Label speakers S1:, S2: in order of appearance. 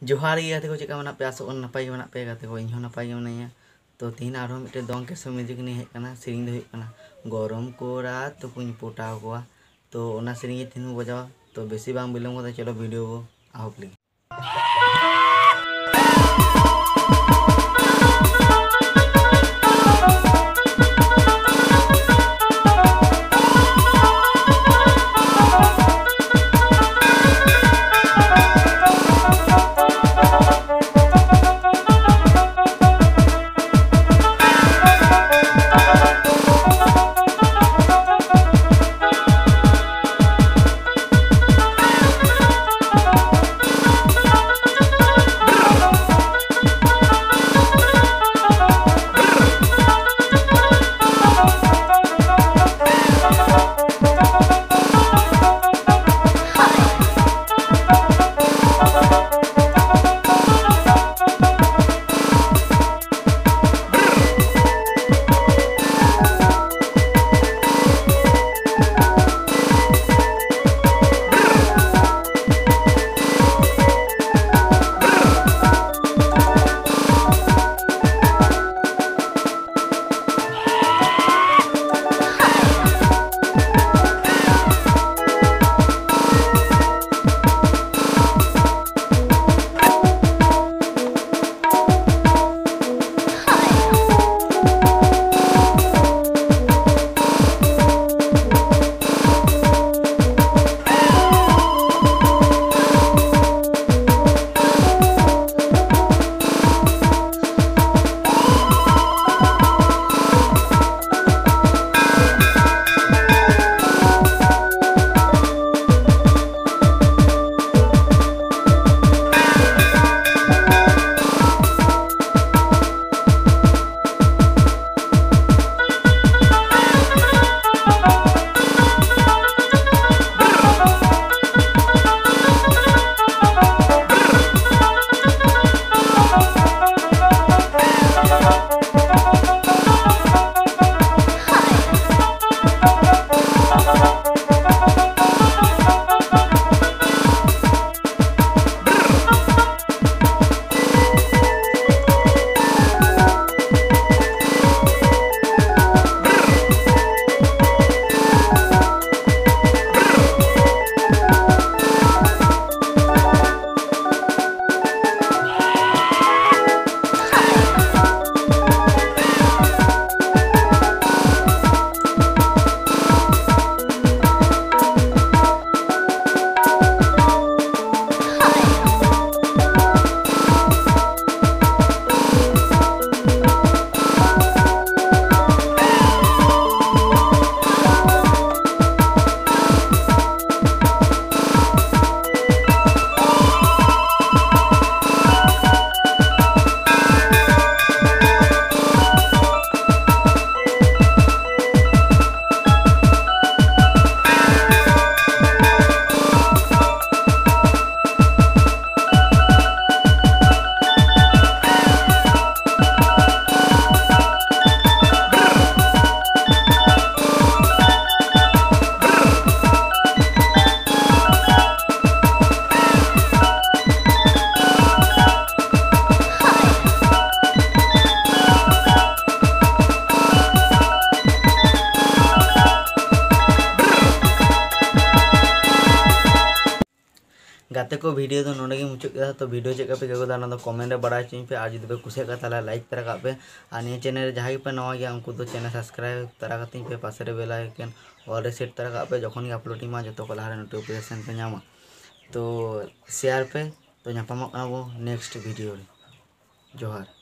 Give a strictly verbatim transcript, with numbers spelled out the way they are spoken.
S1: जोहार ही गाते को चेका मना पे आसो नपाय मना पे गाते को इन नपाय मनाया तो तीन आरो मिटे दंग केसे म्यूजिक नि हे कना सेरिंग दो कना गरम कोरा तुकुኝ पोटाव कोवा तो ओना सेरिंग तीन बजावा तो बेसी बांग बिलम को चलो वीडियो को आहप लगी। गाते को वीडियो तो नोडे मुचाद किया तो वीडियो चेक पे गो ना कमेंट बड़ा चुኝ पे आज जुदी कुछ लाइक तरा पे और निये चैनल जहाँ पे नवा गया उनको तो चैनल सब्सक्राइब तरा पे पासे रे बेल आइकन ऑल सेट तरा पे जखन अपलोड मा जो को लहा नोटिफिकेशन पे नामा तो शेयर पे तो नापामो नेक्स्ट वीडियो रे जोहार।